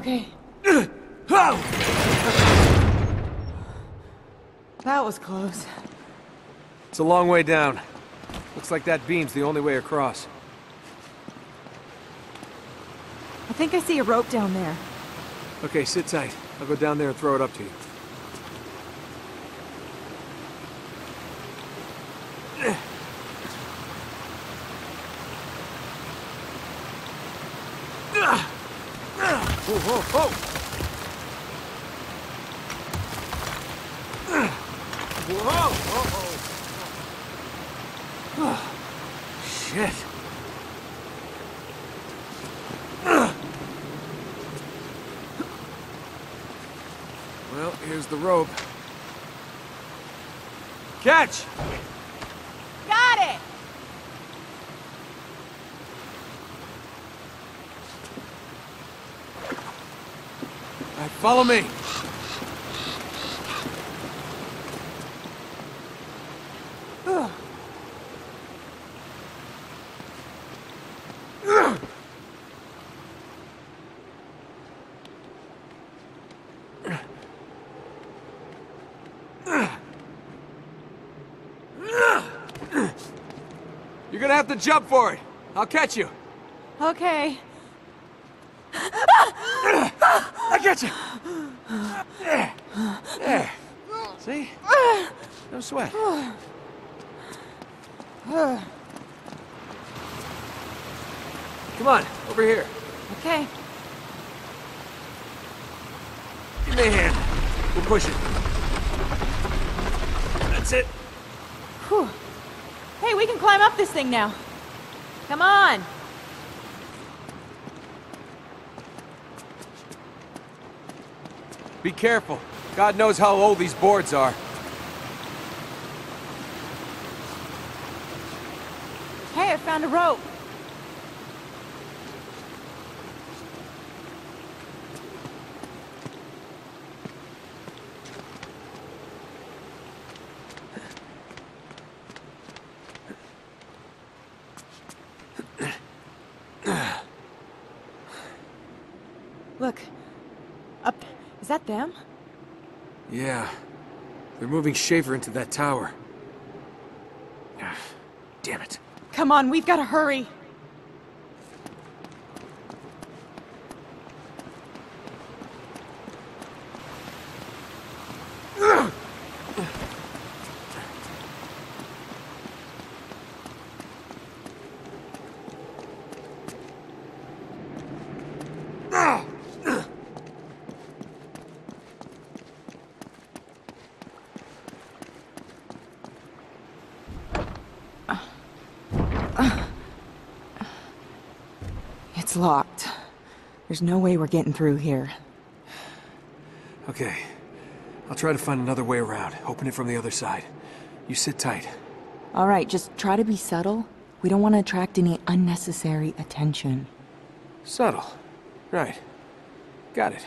Okay. That was close. It's a long way down. Looks like that beam's the only way across. I think I see a rope down there. Okay, sit tight. I'll go down there and throw it up to you. Whoa, whoa, whoa! Whoa! Whoa! Shit! Well, here's the rope. Catch! Got it! All right, follow me. You're gonna have to jump for it. I'll catch you. Okay. I get you. There. See? No sweat. Come on, over here. Okay. Give me a hand. We'll push it. That's it. Whew. Hey, we can climb up this thing now. Come on. Be careful. God knows how old these boards are. Hey, I found a rope. Look. Up. Is that them? Yeah. They're moving Schaefer into that tower. Ah, damn it. Come on, we've got to hurry. It's locked. There's no way we're getting through here. Okay. I'll try to find another way around. Open it from the other side. You sit tight. All right, just try to be subtle. We don't want to attract any unnecessary attention. Subtle. Right. Got it.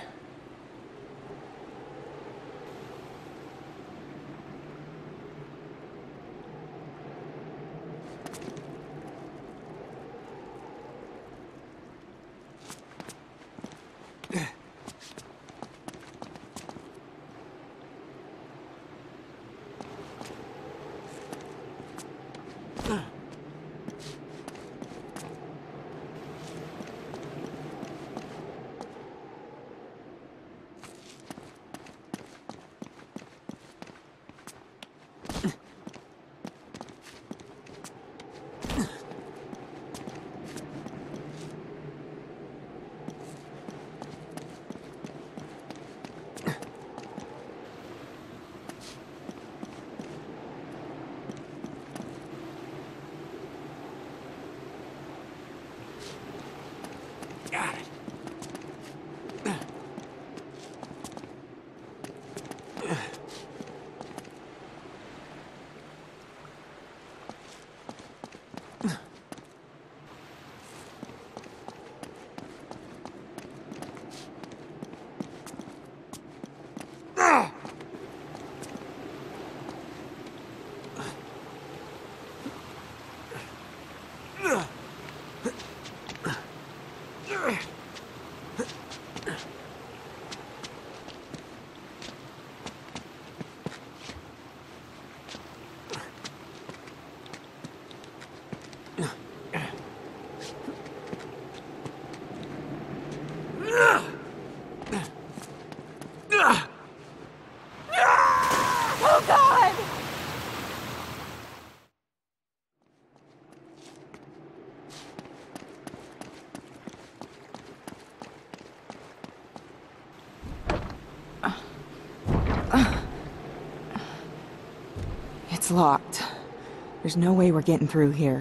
It's locked. There's no way we're getting through here.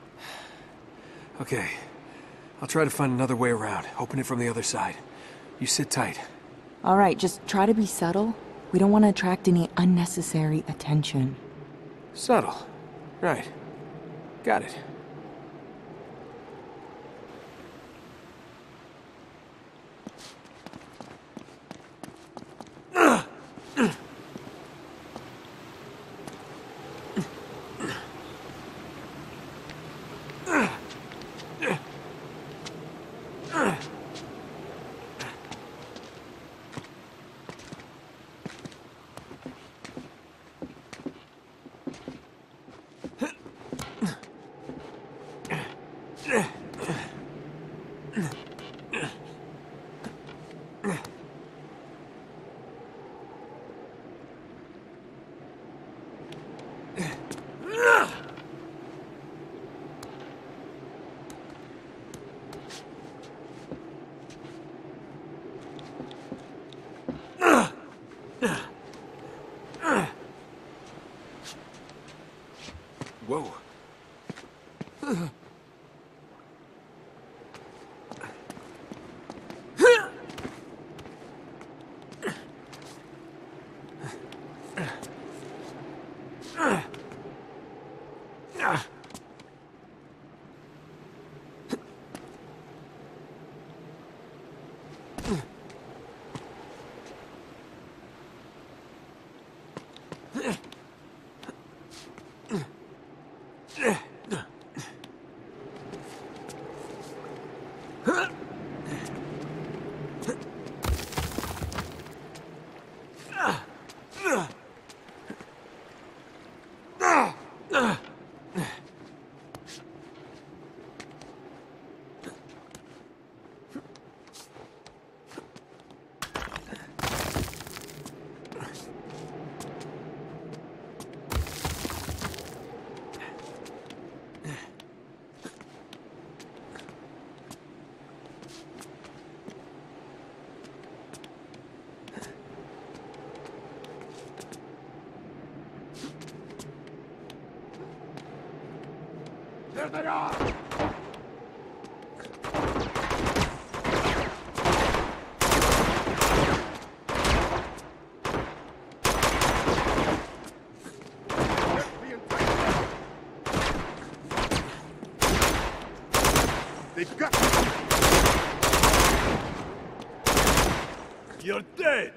Okay. I'll try to find another way around. Open it from the other side. You sit tight. All right, just try to be subtle. We don't want to attract any unnecessary attention. Subtle. Right. Got it. Whoa. There they are! They've got me! You're dead!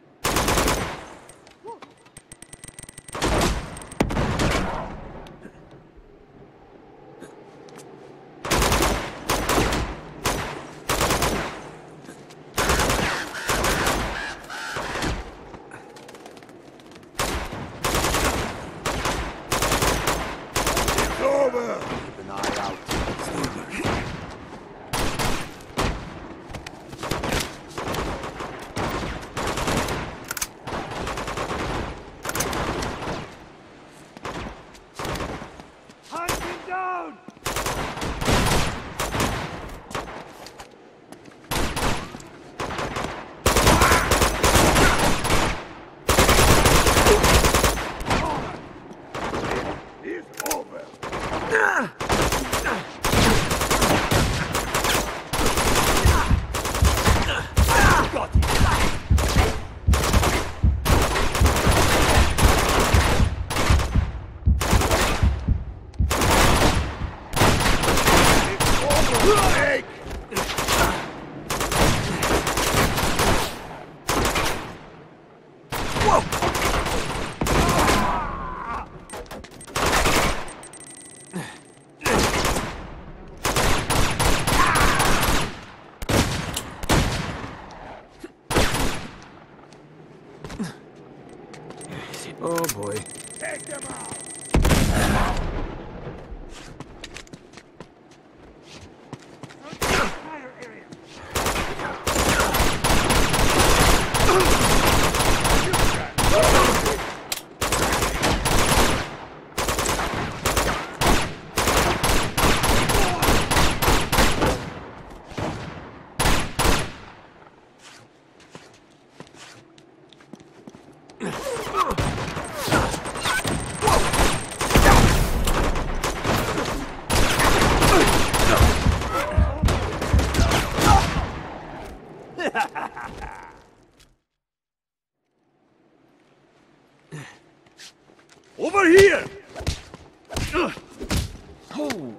Oh boy. Take them out! Fire area! Whoa! Over here! Oh.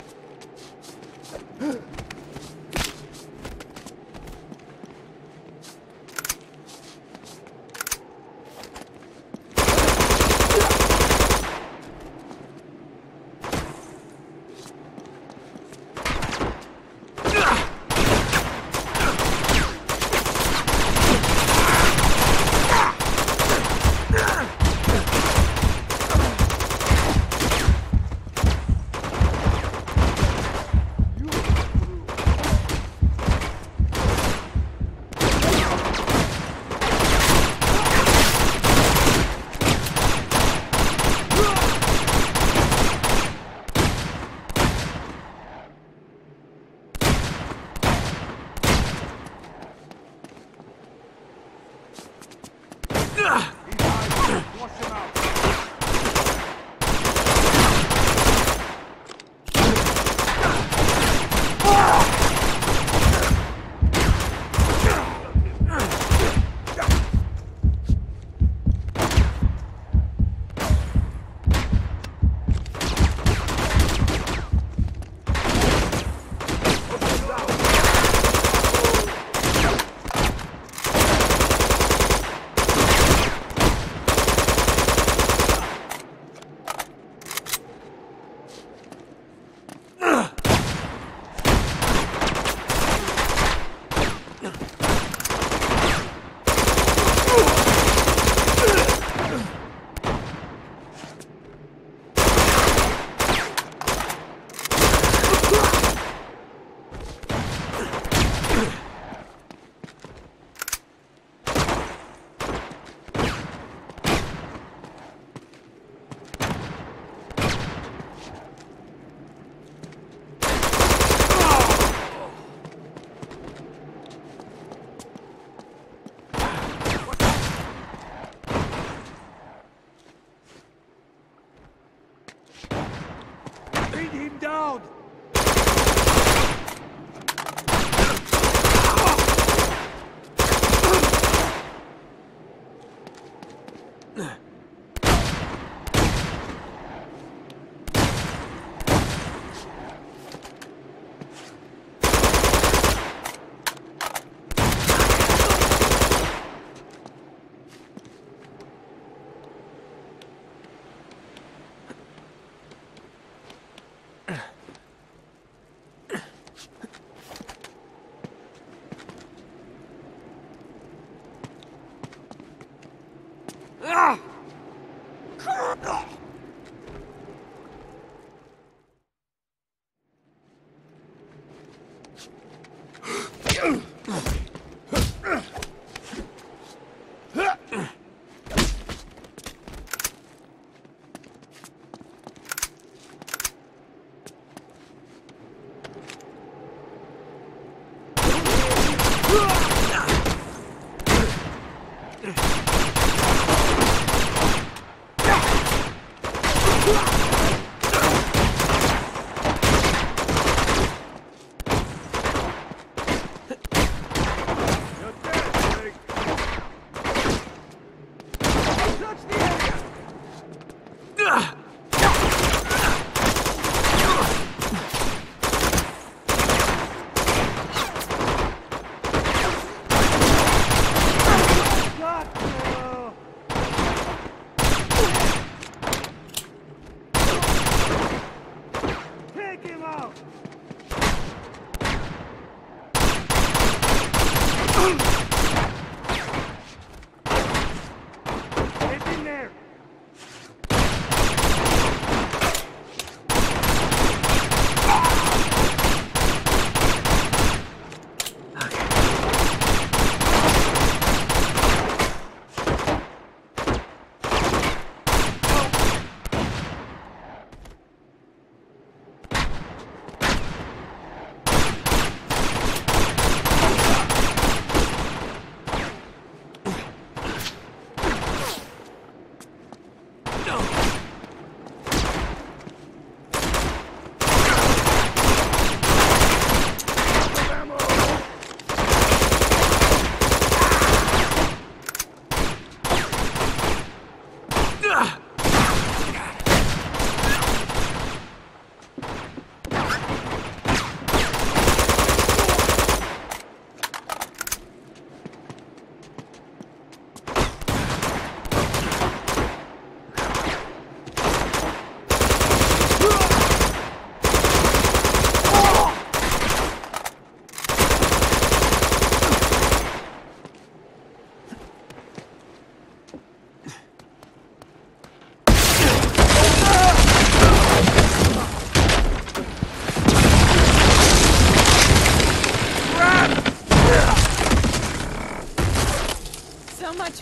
Bring him down!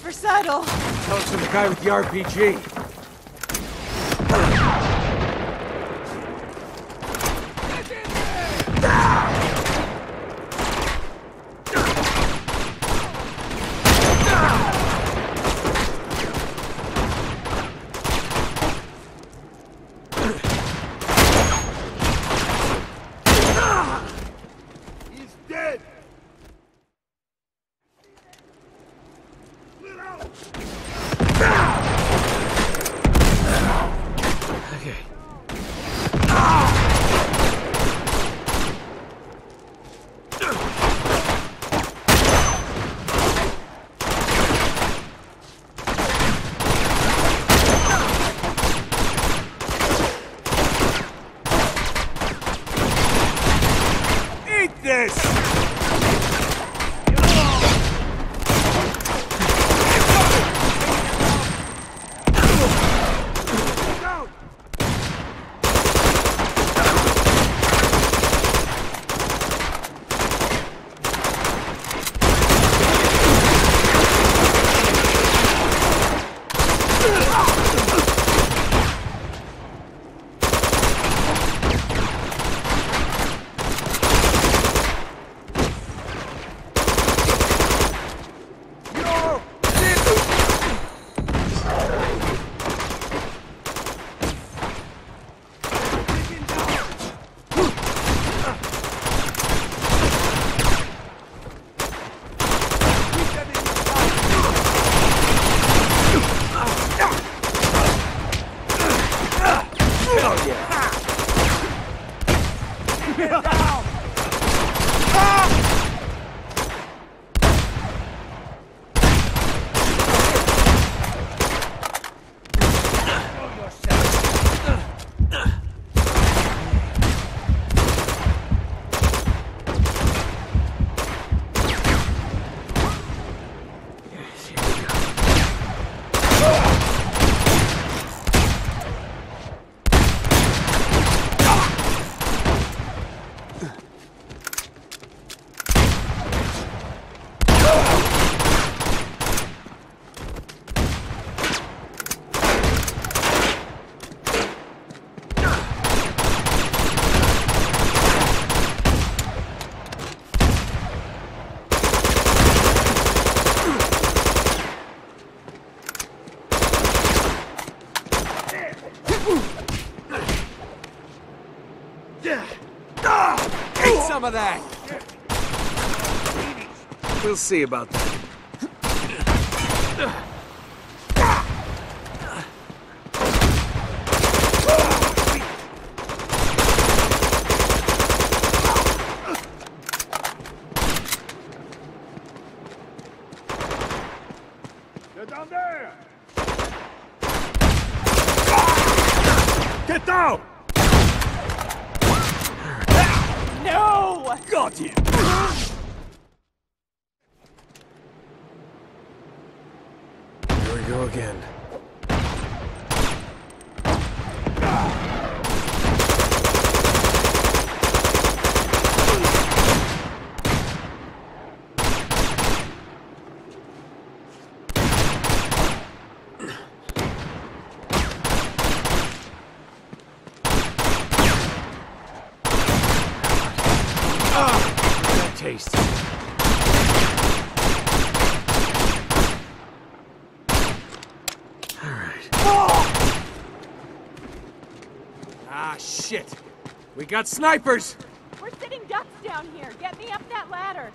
Never settle. Tell us from the guy with the RPG. He's dead! Okay. Eat this! Eat some of that! We'll see about that. They're down there! Get down! No! Got him! Here we go again. That taste. All right. Ah, shit. We got snipers. We're sitting ducks down here. Get me up that ladder.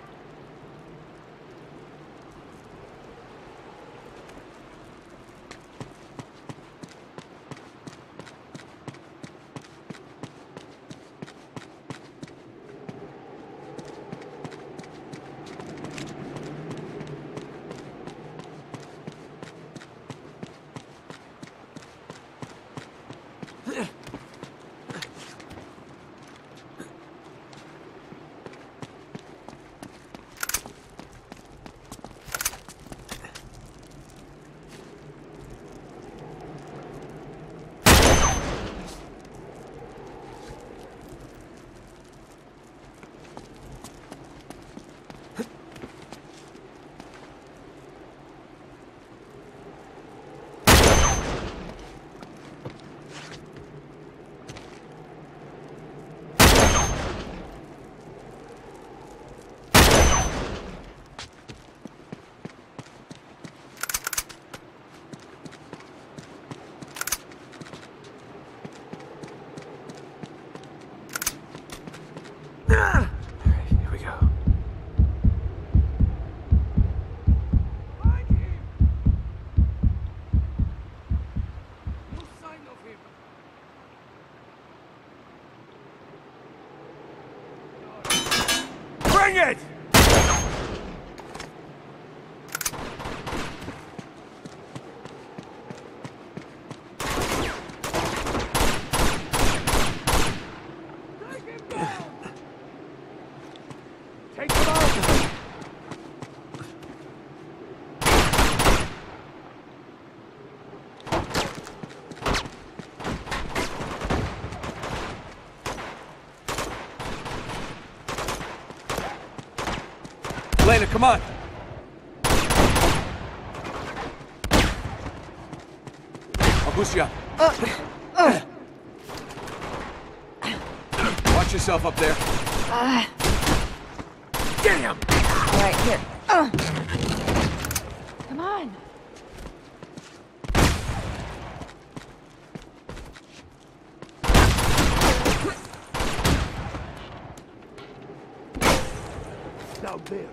Bring it! Take him out! Elena, come on! I'll boost you up. Watch yourself up there. Damn! All right, here. Come on. Down there.